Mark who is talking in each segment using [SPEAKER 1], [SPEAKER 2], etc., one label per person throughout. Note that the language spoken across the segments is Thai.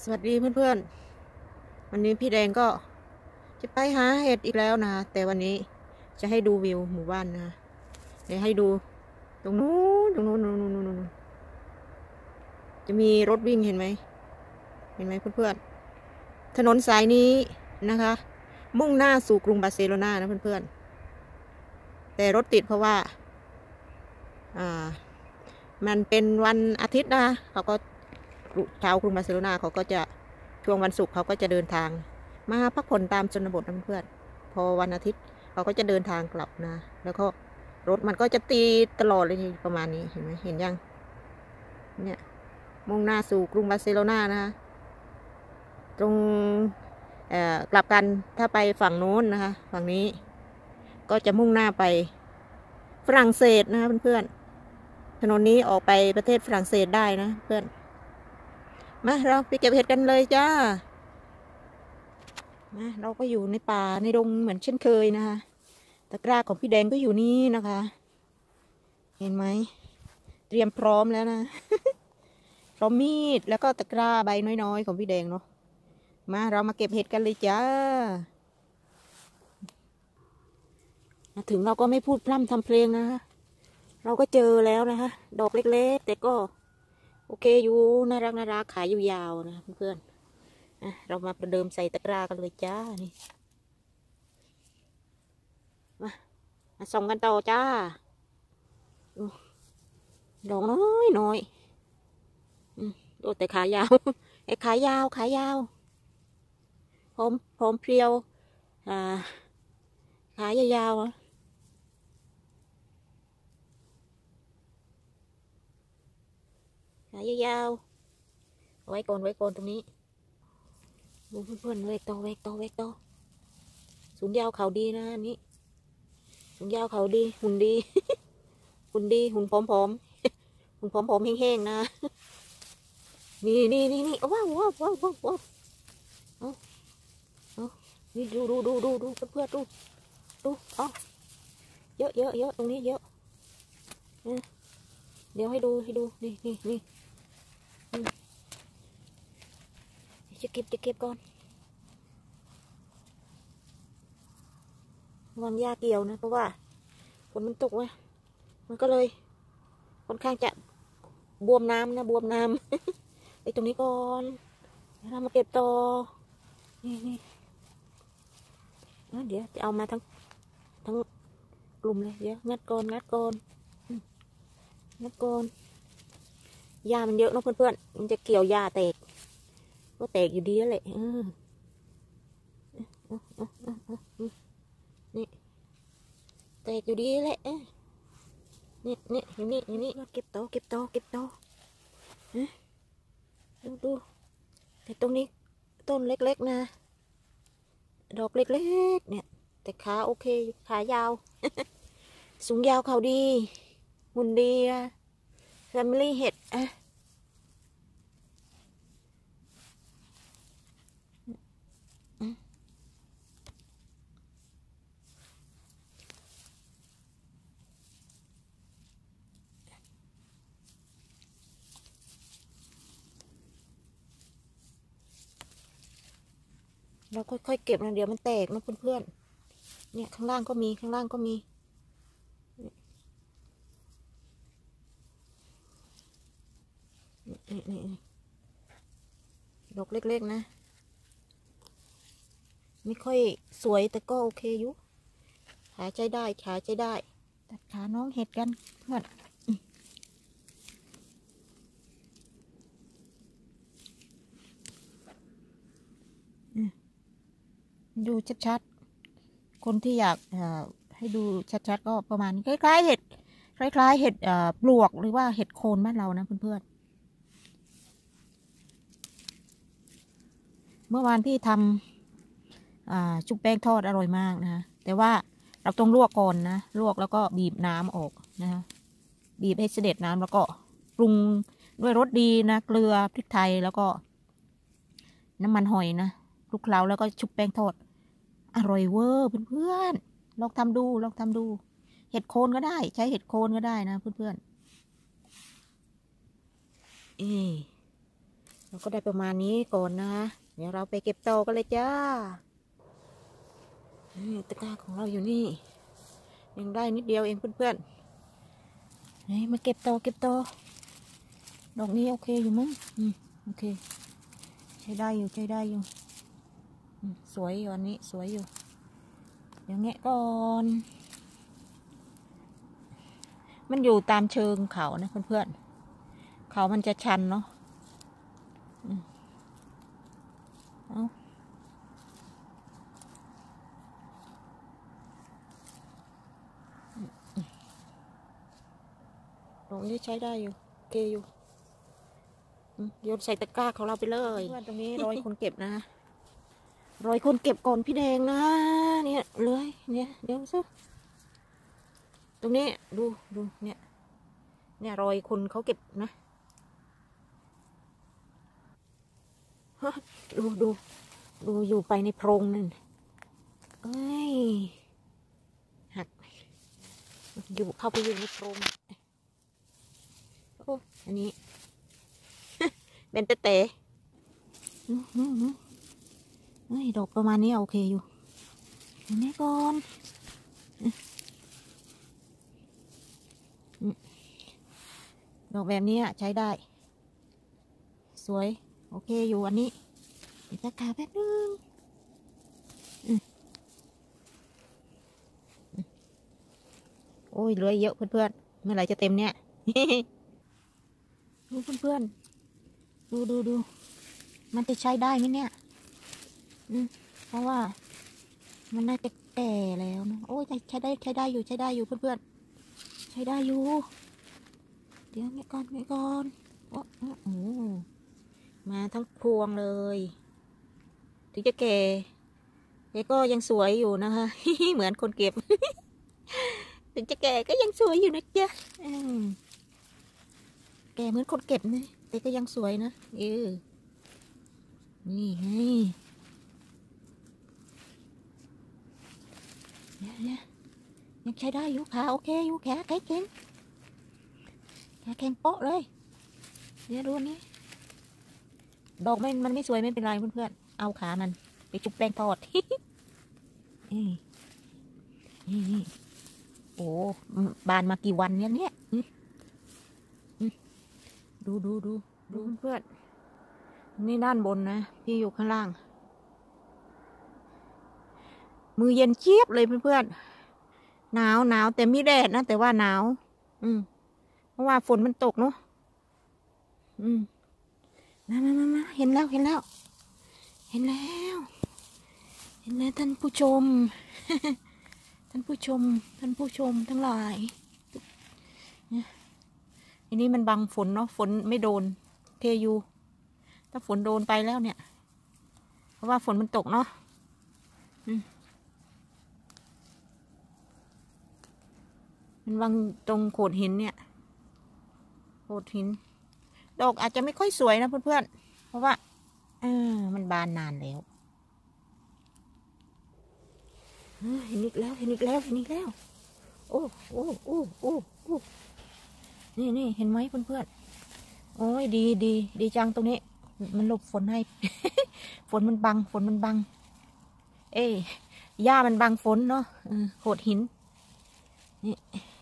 [SPEAKER 1] สวัสดีเพื่อนๆวันนี้พี่แดงก็จะไปหาเห็ดอีกแล้วนะแต่วันนี้จะให้ดูวิวหมู่บ้านนะเดี๋ยวให้ดูตรงนู้นจะมีรถวิ่งเห็นไหมเพื่อนๆถนนสายนี้นะคะมุ่งหน้าสู่กรุงบาร์เซโลนานะเพื่อนๆแต่รถติดเพราะว่ามันเป็นวันอาทิตย์นะเขาก็ชาวกรุงบาร์เซโลนาเขาก็จะช่วงวันศุกร์เขาก็จะเดินทางมาพักผ่อนตามชนบทนะเพื่อนพอวันอาทิตย์เขาก็จะเดินทางกลับนะแล้วก็รถมันก็จะตีตลอดเลยประมาณนี้เห็นไหมเห็นยังเนี่ยมุ่งหน้าสู่กรุงบาร์เซโลนานะคะตรงกลับกันถ้าไปฝั่งโน้นนะคะฝั่งนี้ก็จะมุ่งหน้าไปฝรั่งเศสนะคะเพื่อนๆถนนนี้ออกไปประเทศฝรั่งเศสได้นะเพื่อนมาเราไปเก็บเห็ดกันเลยจ้ามาเราก็อยู่ในป่าในดงเหมือนเช่นเคยนะคะตะกร้าของพี่แดงก็อยู่นี่นะคะ เห็นไหมเตรียมพร้อมแล้วนะ พร้อมมีดแล้วก็ตะกร้าใบน้อยๆของพี่แดงเนาะมาเรามาเก็บเห็ดกันเลยจ้ามาถึงเราก็ไม่พูดพร่ำทำเพลงนะคะเราก็เจอแล้วนะคะดอกเล็กๆแต่ก็โอเคอยู่น่ารักขายยาวๆนะเพื่อนๆเรามาประเดิมใส่ตะกร้ากันเลยจ้านี่มาส่องกันต่อจ้าดอกน้อยโอ้แต่ขายาวไอ้ขายาวพร้อมเพรียวขายยาวขายาวไว้ก่อนตรงนี้ดูเพื่อนๆเวกโตสูงยาวเขาดีนะนี่สูงยาวเขาดีหุ่นดี หุ่นผอมหุ่นผอมแห้งๆนะนี่ว้าวเอานี่ดูเพื่อนดูอ๋อเยอะตรงนี้เยอะเดี๋ยวให้ดูนี่จะเก็บก่อนวันยาเกี่ยวนะเพราะว่าฝนมันตกนะมันก็เลยค่อนข้างจะบวมน้ำไอ้ตรงนี้ก่อนเรามาเก็บต่อนี่เดี๋ยวจะเอามาทั้งกลุ่มเลยเดี๋ยวงัดก่อนหญ้ามันเยอะเนาะเพื่อนๆมันจะเกี่ยวหญ้าแตกก็แตกอยู่ดีแล้วแหละนี่แตกอยู่ดีแหละนี่อยู่นี่เก็บต่อดูแต่ตรงนี้ต้นเล็กๆนะดอกเล็กๆเนี่ยแต่ขาโอเคขายาว สูงยาวเขาดีหุ่นดีแฟมิลี่เห็ดเราค่อยๆเก็บนะเดี๋ยวมันแตกนะเพื่อนๆเนี่ยข้างล่างก็มีนี่ดอกเล็กๆนะไม่ค่อยสวยแต่ก็โอเคอยู่ขาใจได้ตัดขาน้องเห็ดกันเพื่อนดูชัดๆคนที่อยากให้ดูชัดๆก็ประมาณคล้ายๆเห็ดปลวกหรือว่าเห็ดโคนบ้านเรานะเพื่อนๆเมื่อวานพี่ทำชุบแป้งทอดอร่อยมากนะแต่ว่าเราต้องลวกก่อนนะลวกแล้วก็บีบน้ำออกนะคะบีบให้เสด็จน้ำแล้วก็ปรุงด้วยรสดีนะเกลือพริกไทยแล้วก็น้ำมันหอยนะคลุกเคล้าแล้วก็ชุบแป้งทอดอร่อยเวอร์เพื่อนๆลองทำดูเห็ดโคนก็ได้ใช้เห็ดโคนก็ได้นะเพื่อนๆเราก็ได้ประมาณนี้ก่อนนะคะเดี๋ยวเราไปเก็บต่อกันเลยจ้าตะกร้าของเราอยู่นี่ยังได้นิดเดียวเองเพื่อนๆนี่มาเก็บต่อดอกนี้โอเคอยู่มั้งโอเคใช้ได้อยู่สวยอยู่อันนี้สวยอยู่เดี๋ยวแงะก่อนมันอยู่ตามเชิงเขานะเพื่อนๆเขามันจะชันเนาะเอาตรงนี้ใช้ได้อยู่โอเคอยู่โยนใส่ตะกร้าของเราไปเลยเพื่อนตรงนี้รอยคนเก็บนะรอยคนเก็บก่อนพี่แดงนะเนี่ยเลยเนี่ยเดี๋ยวซะตรงนี้ดูเนี่ยรอยคนเขาเก็บนะดูอยู่ไปในโพรงนั่นเอ้ยหักอยู่เข้าไปอยู่ในโพรงโอ้อันนี้เป็นเตะเฮ้ยดอกประมาณนี้โอเคอยู่เห็นไหมก่อนดอกแบบนี้ใช้ได้สวยโอเคอยู่อันนี้จะขาแป๊บนึงโอ้ยเหลือเยอะเพื่อนๆเมื่อไหร่จะเต็มเนี่ยดูเพื่อนๆดูมันจะใช้ได้ไหมเนี่ยเพราะว่ามันน่าจะแก่แล้วนะโอ้ยใช้ได้อยู่เพื่อนๆใช้ได้อยู่เดี๋ยวก่อนโอ้มาทั้งพวงเลยถึงจะแก่ก็ยังสวยอยู่นะคะ เหมือนคนเก็บ ถึงจะแก่ก็ยังสวยอยู่นะจ๊ะแก่เหมือนคนเก็บนะแต่ก็ยังสวยนะนี่เนี่ยยังใช้ได้อยู่ขาโอเคอยู่แขนเก่งโป๊ะเลยเนี่ยดูนี่ดอกมันไม่สวยไม่เป็นไรเพื่อนๆเอาขามันไปจุบแป้งทอด นี่โอ้บานมากี่วันเนี่ยดูเพื่อนนี่ด้านบนนะพี่อยู่ข้างล่างมือเย็นเจี๊ยบเลยเพื่อนหนาวแต่มีแดดนะแต่ว่าหนาวเพราะว่าฝนมันตกเนาะมาเห็นแล้วท่านผู้ชม ท่านผู้ชมทั้งหลายอันนี้มันบังฝนเนาะฝนไม่โดนเทยูถ้าฝนโดนไปแล้วเนี่ยเพราะว่าฝนมันตกเนาะมันบังตรงโขดหินเนี่ยโขดหินดอกอาจจะไม่ค่อยสวยนะเพื่อนๆเพราะว่ามันบานนานแล้วเห็นอีกแล้วโอ้นี่เห็นไหมเพื่อนๆโอ้ยดีจังตรงนี้มันหลบฝนให้ ฝนมันบังหญ้ามันบังฝนเนาะโขดหินนี่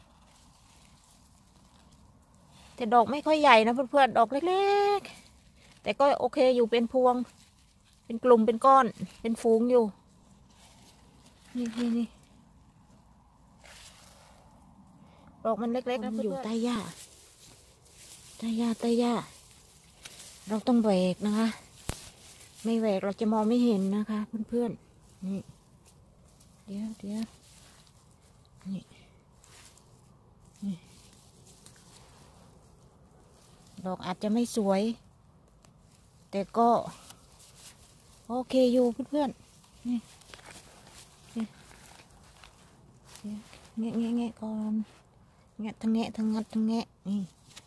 [SPEAKER 1] แต่ดอกไม่ค่อยใหญ่นะเพื่อนๆดอกเล็กๆแต่ก็โอเคอยู่เป็นพวงเป็นกลุ่มเป็นก้อนเป็นฝูงอยู่นี่ดอกมันเล็กๆนะอยู่ใต้หญ้าเราต้องแหวกนะคะไม่แหวกเราจะมองไม่เห็นนะคะเพื่อนๆนี่เดี๋ยวนี่ดอกอาจจะไม่สวยแต่ก็โอเคอยู่เพื่อนๆนี่แงะก่อนแงะทั้งงัดทั้งแงะนี่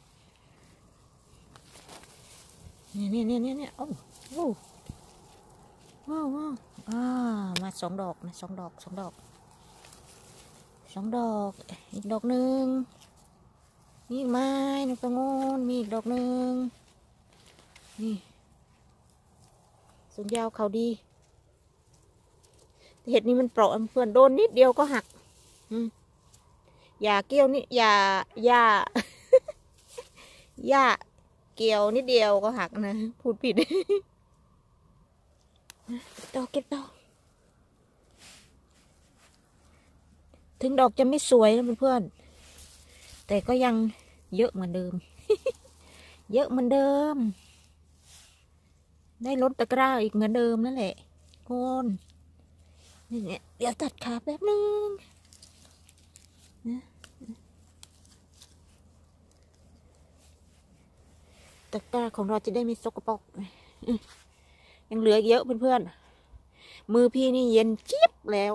[SPEAKER 1] โอ้ว้าวมา2 ดอกนะ2 ดอกอีกดอกหนึ่งมีอีกไม้ตรงโน้นมีอีกดอกหนึ่งนี่สูงยาวเขาดีเห็ดนี้มันเปราะเพื่อนโดนนิดเดียวก็หักอย่าเกี่ยวนี่อย่าอย่าเกี่ยวนิดเดียวก็หักนะพูดผิดดอกเก็บดอกถึงดอกจะไม่สวยนะเพื่อนๆแต่ก็ยังเยอะเหมือนเดิม เยอะเหมือนเดิมได้ลดตะกร้าอีกเหมือนเดิมนั่นแหละคนนี่เนี่ยเดี๋ยวตัดขาแป๊บนึงนะตะกร้าของเราจะได้ไม่สกปรกยังเหลือเยอะเพื่อนๆมือพี่นี่เย็นจี๊บแล้ว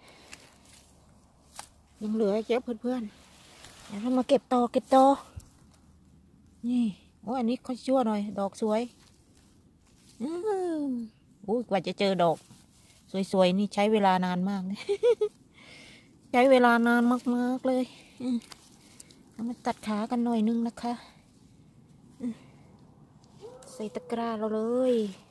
[SPEAKER 1] ยังเหลือเยอะเพื่อนๆเดี๋ยวเรามาเก็บต่อนี่โอ้อันนี้ค่อยชั่วหน่อยดอกสวยกว่าจะเจอดอกสวยๆนี่ใช้เวลานานมาก ใช้เวลานานมากๆเลยเอามาตัดขากันหน่อยนึงนะคะใส่ตะกร้าเราเลย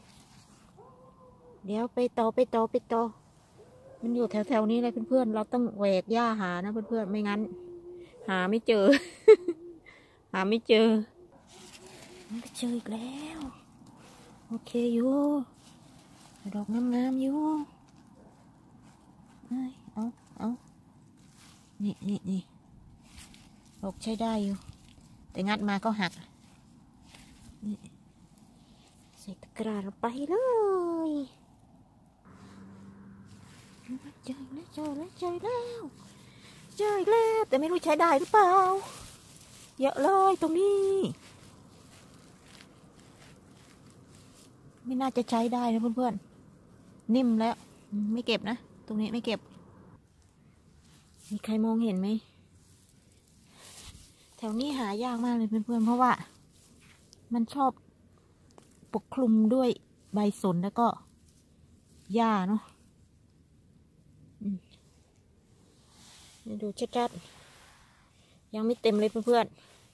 [SPEAKER 1] เดี๋ยวไปต่อมันอยู่แถวๆนี้เลยเพื่อนๆเราต้องแหวกหญ้าหานะเพื่อนๆไม่งั้นหาไม่เจอ หาไม่เจอมันก็เจออีกแล้วโอเคอยู่ดอกงามๆอยู่เอานี่ดอกใช้ได้อยู่แต่งัดมาก็หักนี่ใส่ตะกร้าเราไปเลยเจอแล้วแต่ไม่รู้ใช้ได้หรือเปล่าเยอะเลยตรงนี้ไม่น่าจะใช้ได้นะเพื่อนๆนิ่มแล้วไม่เก็บนะตรงนี้ไม่เก็บมีใครมองเห็นไหมแถวนี้หายากมากเลยเพื่อนๆเพราะว่ามันชอบปกคลุมด้วยใบสนแล้วก็หญ้าเนาะดูชัดๆยังไม่เต็มเลยเพื่อน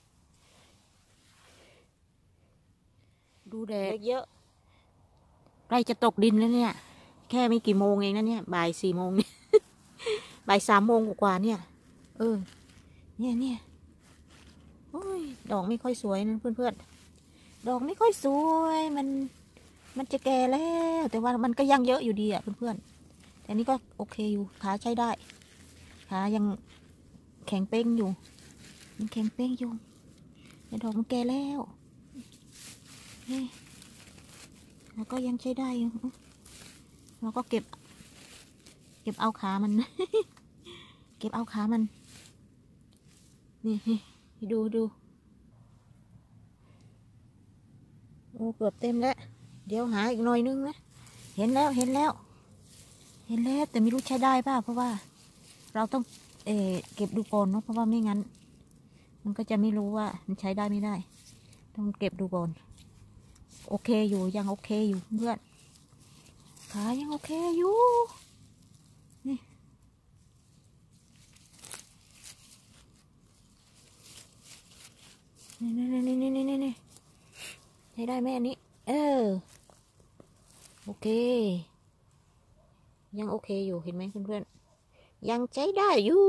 [SPEAKER 1] ๆดูแดดเยอะใกล้จะตกดินแล้วเนี่ยแค่ไม่กี่โมงเองนะเนี่ยบ่าย4 โมงเนี่ย บ่าย3 โมงกว่าเนี่ยเนี่ยโอ้ยดอกไม่ค่อยสวยนะเพื่อนๆดอกไม่ค่อยสวยมันจะแก่แล้วแต่ว่ามันก็ยังเยอะอยู่ดีอ่ะเพื่อนๆแต่นี่ก็โอเคอยู่ขาใช้ได้ขายังแข็งเป้งอยู่มันแข็งเป้งอยู่แต่ดอกมันแก่แล้วนี่แล้วก็ยังใช้ได้อยู่เราก็เก็บเอาขามัน เก็บเอาขามันนี่ดูโอ้เกือบเต็มแล้วเดี๋ยวหาอีกหน่อยนึงนะเห็นแล้วแต่ไม่รู้ใช้ได้ป่ะเพราะว่าเราต้องเก็บดูก่อนเนาะเพราะว่าไม่งั้นมันก็จะไม่รู้ว่ามันใช้ได้ไม่ได้ต้องเก็บดูก่อนโอเคอยู่ยังโอเคอยู่เพื่อนขายังโอเคอยู่นี่ใช้ได้ไหมอันนี้โอเคยังโอเคอยู่เห็นไหมเพื่อนๆยังใช้ได้อยู่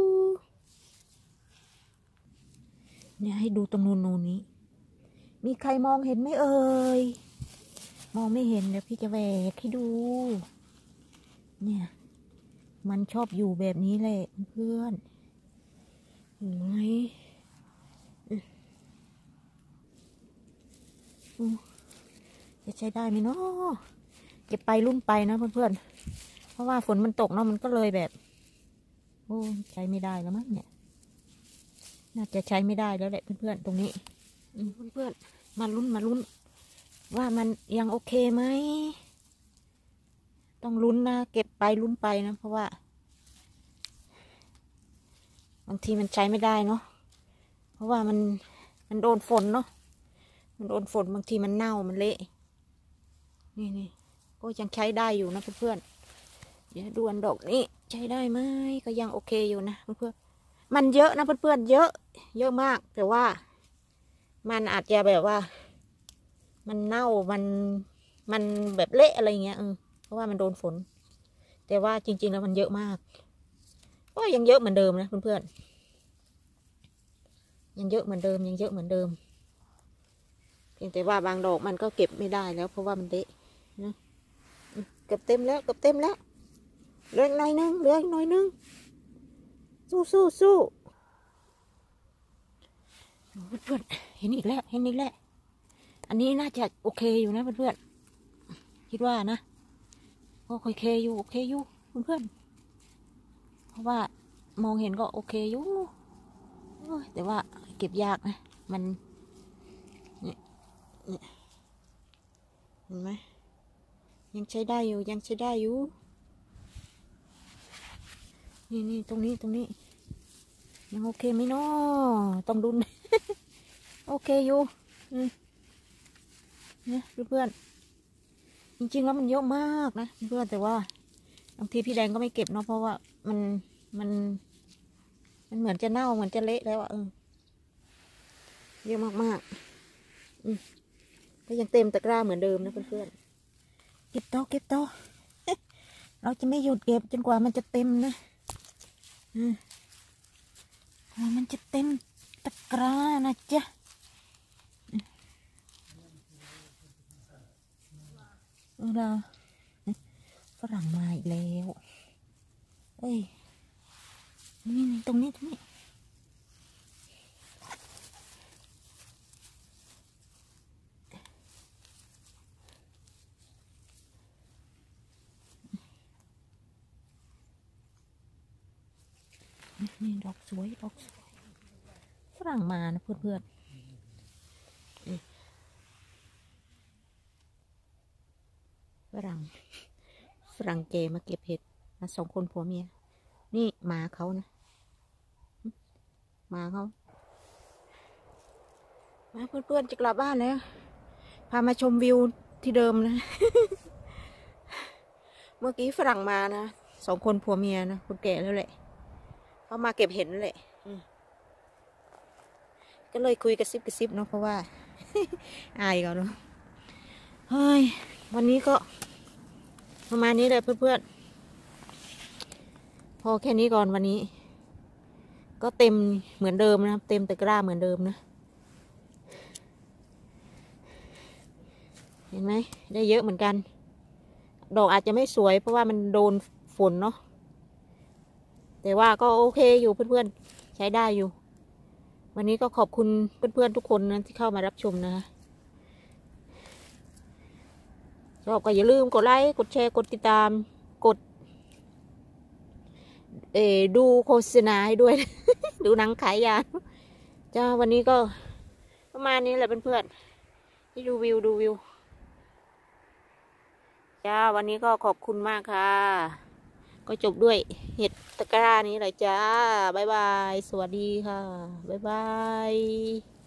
[SPEAKER 1] เนี่ยให้ดูตรงนูนนี้มีใครมองเห็นไหมเอ่ยมองไม่เห็นเดี๋ยวพี่จะแหวกให้ดูเนี่ยมันชอบอยู่แบบนี้แหละเพื่อนเห็นไหมจะใช้ได้ไหมเนาะเก็บไปรุ่นไปนะเพื่อนๆเพราะว่าฝนมันตกเนาะมันก็เลยแบบโอ้ใช้ไม่ได้แล้วมั้งเนี่ยน่าจะใช้ไม่ได้แล้วแหละเพื่อนๆตรงนี้เพื่อนๆมาลุ้นว่ามันยังโอเคไหมต้องลุ้นนะเก็บไปลุ้นไปนะเพราะว่าบางทีมันใช้ไม่ได้เนาะเพราะว่ามันโดนฝนเนาะมันโดนฝนบางทีมันเน่ามันเละนี่ก็ยังใช้ได้อยู่นะเพื่อนๆเดี๋ยวดูอันดอกนี้ใช้ได้ไหมก็ยังโอเคอยู่นะเพื่อนๆมันเยอะนะเพื่อนๆเยอะมากแต่ว่ามันอาจจะแบบว่ามันเน่ามันมันแบบเละอะไรเงี้ยเพราะว่ามันโดนฝนแต่ว่าจริงๆแล้วมันเยอะมากก็ยังเยอะเหมือนเดิมนะเพื่อนๆยังเยอะเหมือนเดิมยังเยอะเหมือนเดิมเพียงแต่ว่าบางดอกมันก็เก็บไม่ได้แล้วเพราะว่ามันเละนะเกือบเต็มแล้วเกือบเต็มแล้วเหลืออีกหน่อยนึงเหลืออีกหน่อยนึงสู้เพื่อนๆเห็นอีกแล้วเห็นอีกแล้วอันนี้น่าจะโอเคอยู่นะเพื่อนๆคิดว่านะก็โอเคอยู่โอเคอยู่เพื่อนๆเพราะว่ามองเห็นก็โอเคอยู่แต่ว่าเก็บยากนะมันเนี่ยเห็นไหมยังใช้ได้อยู่ยังใช้ได้อยู่นี่ตรงนี้ยังโอเคไหมเนาะต้องดุน โอเคอยู่เนี่ยเพื่อนจริงๆแล้วมันเยอะมากนะเพื่อนแต่ว่าบางทีพี่แดงก็ไม่เก็บเนาะเพราะว่ามันเหมือนจะเน่าเหมือนจะเละแล้วเยอะมากๆก็ยังเต็มตะกร้าเหมือนเดิมนะเพื่อนๆเก็บต่อ เราจะไม่หยุดเก็บจนกว่ามันจะเต็มนะมันจะเต็มตะกร้านะจ๊ะเราฝรั่งมาอีกแล้วเอ้ยนี่ตรงนี้นี่ดอกสวยฝรั่งมานะเพื่อนฝรั่งเกมาเก็บเห็ดมาสองคนผัวเมียนี่หมาเขานะหมาเขามาเพื่อนๆจะกลับบ้านแล้วพามาชมวิวที่เดิมนะ เมื่อกี้ฝรั่งมานะสองคนผัวเมียนะคนแก่แล้วแหละเขามาเก็บเห็ดนั่นแหละก็เลยคุยกระซิบเนาะเพราะว่า อายเขาเนาะเฮ้ยวันนี้ก็ประมาณนี้เลยเพื่อนๆพอแค่นี้ก่อนวันนี้ก็เต็มเหมือนเดิมนะเต็มตะกร้าเหมือนเดิมนะเห็นไหมได้เยอะเหมือนกันดอกอาจจะไม่สวยเพราะว่ามันโดนฝนเนาะแต่ว่าก็โอเคอยู่เพื่อนๆใช้ได้อยู่วันนี้ก็ขอบคุณเพื่อนๆทุกคนนะที่เข้ามารับชมนะชอบก็อย่าลืมกดไลค์กดแชร์กดติดตามกดดูโฆษณาให้ด้วย ดูหนังขายยาจ้าวันนี้ก็ประมาณนี้แหละเพื่อนๆที่ดูวิวจ้าวันนี้ก็ขอบคุณมากค่ะก็จบด้วยเห็ดตะกร้านี้เลยจ้าบ๊ายบายสวัสดีค่ะบ๊ายบาย